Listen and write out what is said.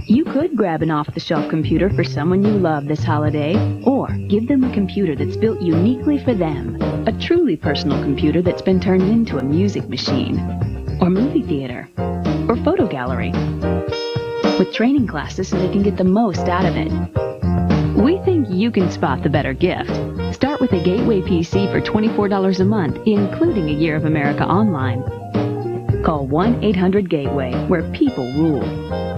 You could grab an off-the-shelf computer for someone you love this holiday, or give them a computer that's built uniquely for them. A truly personal computer that's been turned into a music machine, or movie theater, or photo gallery, with training classes so they can get the most out of it. We think you can spot the better gift. Start with a Gateway PC for $24 a month, including a year of America Online. Call 1-800-GATEWAY, where people rule.